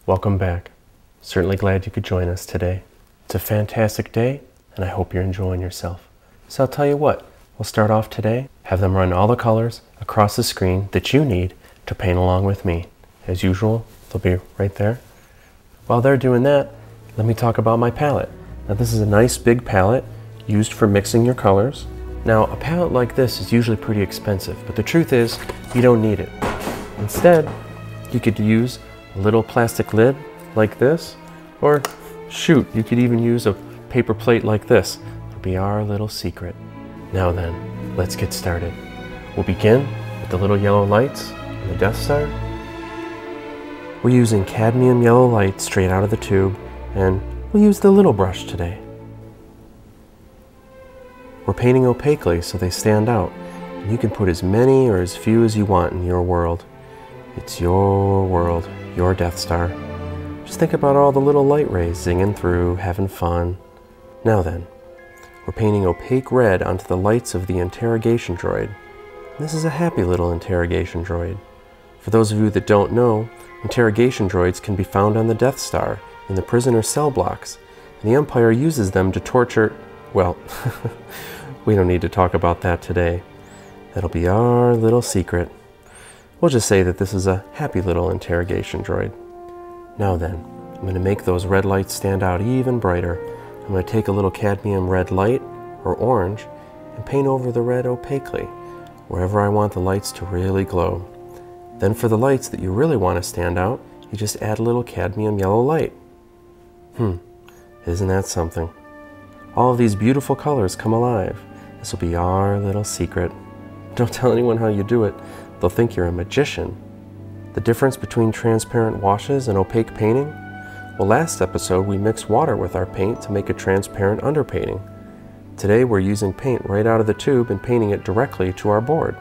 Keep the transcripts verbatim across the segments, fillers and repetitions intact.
Welcome back. Certainly glad you could join us today. It's a fantastic day, and I hope you're enjoying yourself. So I'll tell you what, we'll start off today, have them run all the colors across the screen that you need to paint along with me. As usual, they'll be right there. While they're doing that, let me talk about my palette. Now this is a nice big palette used for mixing your colors. Now a palette like this is usually pretty expensive, but the truth is you don't need it. Instead, you could use a little plastic lid like this, or shoot, you could even use a paper plate like this. It'll be our little secret. Now then, let's get started. We'll begin with the little yellow lights on the Death Star. We're using cadmium yellow light straight out of the tube, and we'll use the little brush today. We're painting opaquely so they stand out. You can put as many or as few as you want in your world. It's your world, your Death Star. Just think about all the little light rays zinging through, having fun. Now then, we're painting opaque red onto the lights of the interrogation droid. This is a happy little interrogation droid. For those of you that don't know, interrogation droids can be found on the Death Star in the prisoner cell blocks, and the Empire uses them to torture, well, we don't need to talk about that today. That'll be our little secret. We'll just say that this is a happy little interrogation droid. Now then, I'm going to make those red lights stand out even brighter. I'm going to take a little cadmium red light, or orange, and paint over the red opaquely, wherever I want the lights to really glow. Then for the lights that you really want to stand out, you just add a little cadmium yellow light. Hmm, isn't that something? All of these beautiful colors come alive. This will be our little secret. Don't tell anyone how you do it. They'll think you're a magician. The difference between transparent washes and opaque painting? Well, last episode we mixed water with our paint to make a transparent underpainting. Today we're using paint right out of the tube and painting it directly to our board.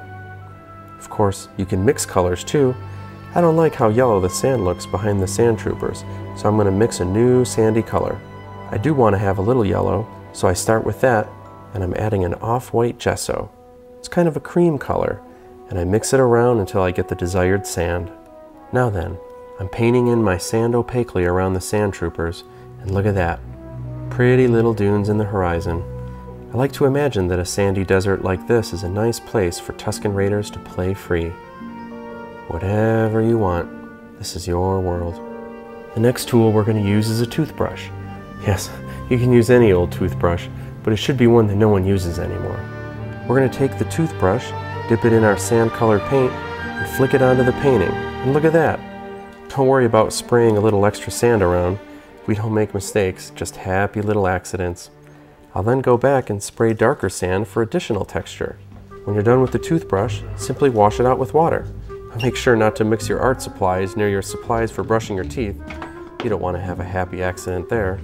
Of course, you can mix colors too. I don't like how yellow the sand looks behind the sand troopers, so I'm going to mix a new sandy color. I do want to have a little yellow, so I start with that, and I'm adding an off-white gesso. It's kind of a cream color, and I mix it around until I get the desired sand. Now then, I'm painting in my sand opaquely around the sand troopers, and look at that. Pretty little dunes in the horizon. I like to imagine that a sandy desert like this is a nice place for Tusken Raiders to play free. Whatever you want, this is your world. The next tool we're going to use is a toothbrush. Yes, you can use any old toothbrush, but it should be one that no one uses anymore. We're going to take the toothbrush, dip it in our sand-colored paint, and flick it onto the painting. And look at that. Don't worry about spraying a little extra sand around. We don't make mistakes, just happy little accidents. I'll then go back and spray darker sand for additional texture. When you're done with the toothbrush, simply wash it out with water. Make sure not to mix your art supplies near your supplies for brushing your teeth. You don't want to have a happy accident there.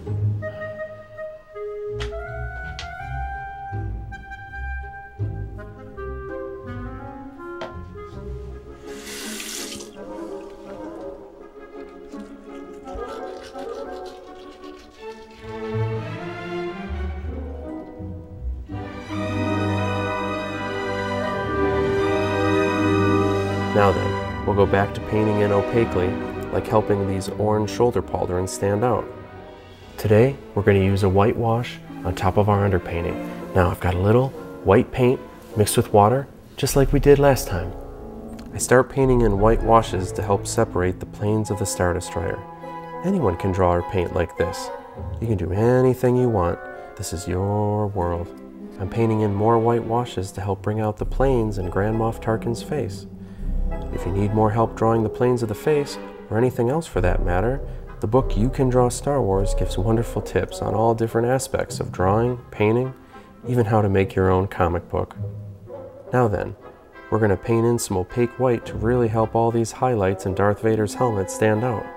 Now then, we'll go back to painting in opaquely, like helping these orange shoulder pauldrons stand out. Today, we're going to use a white wash on top of our underpainting. Now I've got a little white paint mixed with water, just like we did last time. I start painting in white washes to help separate the planes of the Star Destroyer. Anyone can draw or paint like this. You can do anything you want. This is your world. I'm painting in more white washes to help bring out the planes in Grand Moff Tarkin's face. If you need more help drawing the planes of the face, or anything else for that matter, the book You Can Draw Star Wars gives wonderful tips on all different aspects of drawing, painting, even how to make your own comic book. Now then, we're going to paint in some opaque white to really help all these highlights in Darth Vader's helmet stand out.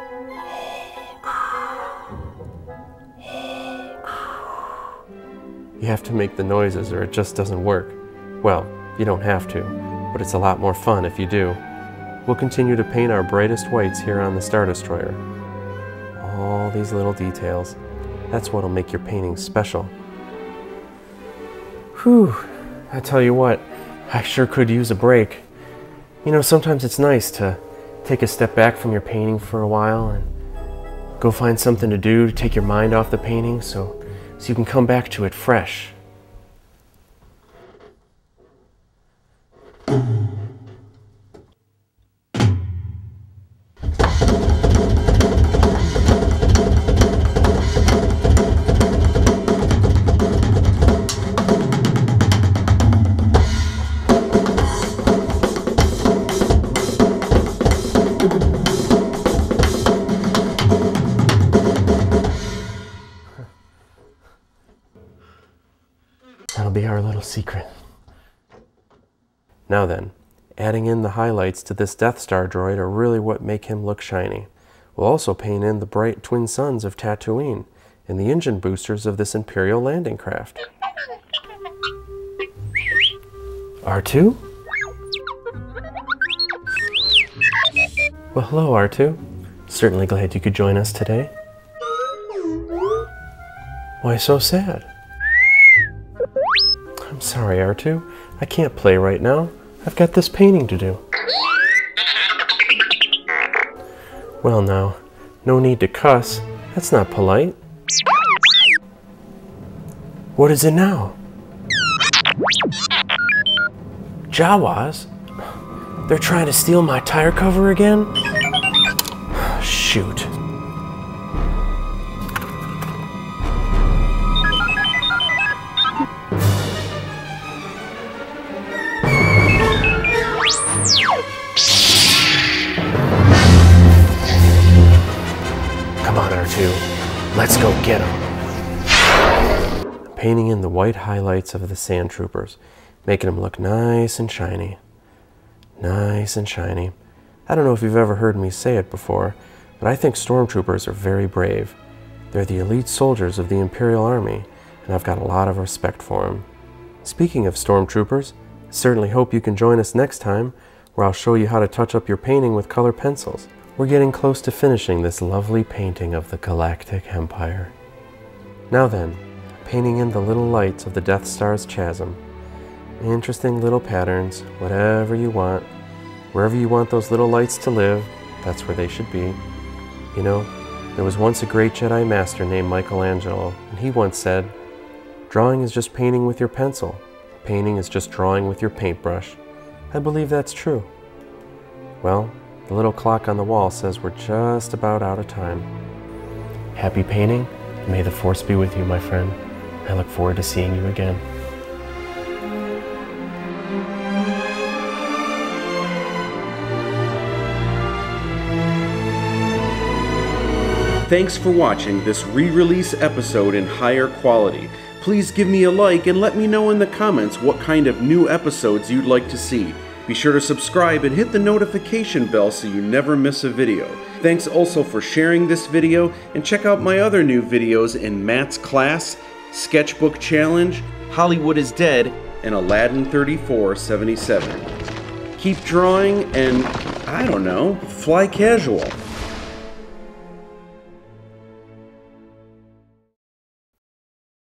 You have to make the noises or it just doesn't work. Well, you don't have to, but it's a lot more fun if you do. We'll continue to paint our brightest whites here on the Star Destroyer. All these little details. That's what'll make your painting special. Whew, I tell you what, I sure could use a break. You know, sometimes it's nice to take a step back from your painting for a while and Go find something to do to take your mind off the painting so, so you can come back to it fresh. That'll be our little secret. Now then, adding in the highlights to this Death Star droid are really what make him look shiny. We'll also paint in the bright twin suns of Tatooine and the engine boosters of this Imperial landing craft. R two? Well, hello, R two. Certainly glad you could join us today. Why so sad? I'm sorry, R two. I can't play right now. I've got this painting to do. Well now, no need to cuss. That's not polite. What is it now? Jawas? They're trying to steal my tire cover again? Shoot. Come on, R two. Let's go get them. Painting in the white highlights of the sand troopers, making them look nice and shiny. Nice and shiny. I don't know if you've ever heard me say it before, but I think stormtroopers are very brave. They're the elite soldiers of the Imperial Army, and I've got a lot of respect for them. Speaking of stormtroopers, I certainly hope you can join us next time, where I'll show you how to touch up your painting with color pencils. We're getting close to finishing this lovely painting of the Galactic Empire. Now then, painting in the little lights of the Death Star's chasm. Interesting little patterns, whatever you want. Wherever you want those little lights to live, that's where they should be. You know, there was once a great Jedi Master named Michelangelo, and he once said, "Drawing is just painting with your pencil. Painting is just drawing with your paintbrush." I believe that's true. Well, the little clock on the wall says we're just about out of time. Happy painting, and may the Force be with you, my friend. I look forward to seeing you again. Thanks for watching this re-release episode in higher quality. Please give me a like and let me know in the comments what kind of new episodes you'd like to see. Be sure to subscribe and hit the notification bell so you never miss a video. Thanks also for sharing this video, and check out my other new videos in Matt's Class, Sketchbook Challenge, Hollywood is Dead, and Aladdin thirty-four seventy-seven. Keep drawing and, I don't know, fly casual.